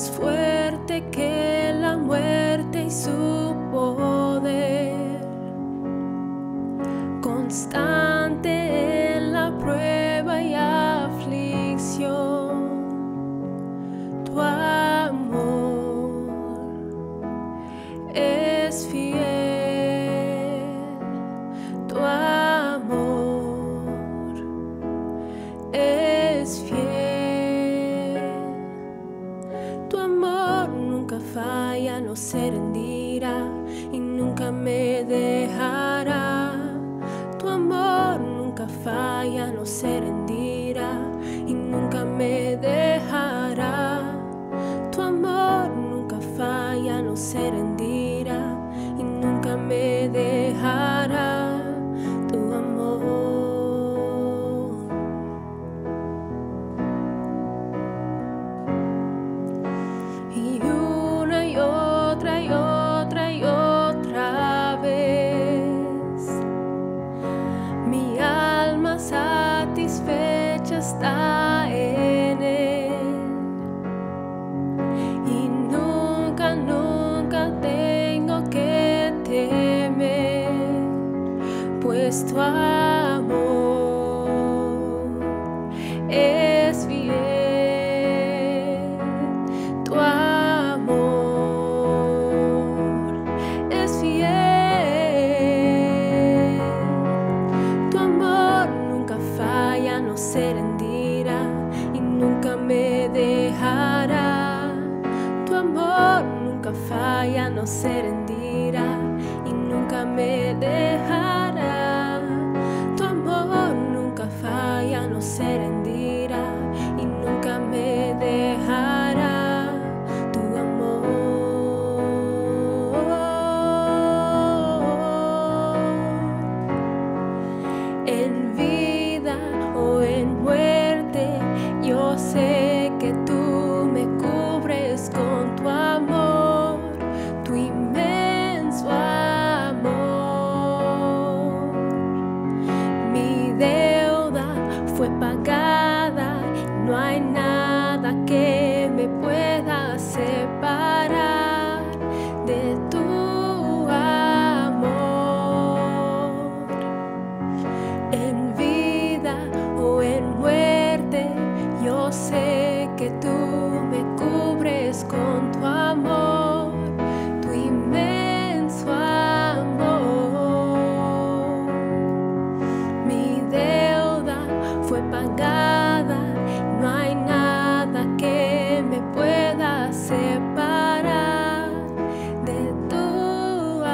más fuerte que la muerte y su poder, constante en la prueba y aflicción. Tu amor es fiel, tu amor es fiel. Tu amor nunca falla, no se rendirá y nunca me dejará. Tu amor nunca falla, no se rendirá y nunca me dejará. Tu amor nunca falla, no se rendirá y nunca me dejará. Tu amor. Y una y otra y otra y otra vez, mi alma satisfecha está en Él. Y nunca, nunca tengo que temer, pues tu amor es fiel. Tu amor es fiel. Tu amor nunca falla, no se rendirá y nunca me dejará. Tu amor nunca falla, no se rendirá y nunca me dejará. Tu amor nunca falla, no se rendirá y nunca me dejará. Tu amor. En vida o en muerte, yo sé que tú me cubres con tu amor, tu inmenso amor. Mi deuda fue pagada, no hay nada que me pueda separar de tu amor. En vida o en muerte, yo sé que tú me cubres con tu amor, tu inmenso amor. Mi deuda fue pagada, no hay nada que me pueda separar de tu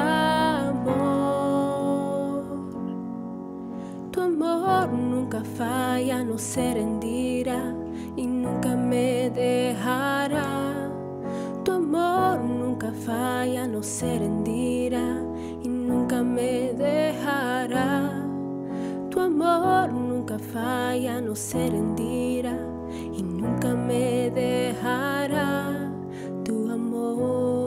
amor. Tu amor nunca falla, no se rendirá y nunca me dejará. Tu amor nunca falla, no se rendirá y nunca me dejará. Tu amor nunca falla, no se rendirá y nunca me dejará. Tu amor.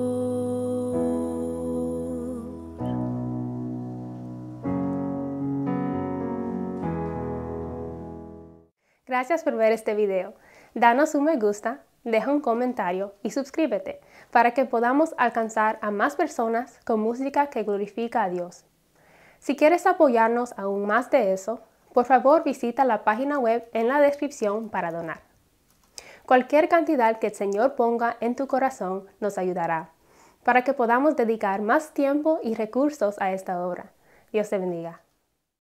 Gracias por ver este video. Danos un me gusta, deja un comentario y suscríbete para que podamos alcanzar a más personas con música que glorifica a Dios. Si quieres apoyarnos aún más de eso, por favor visita la página web en la descripción para donar. Cualquier cantidad que el Señor ponga en tu corazón nos ayudará para que podamos dedicar más tiempo y recursos a esta obra. Dios te bendiga.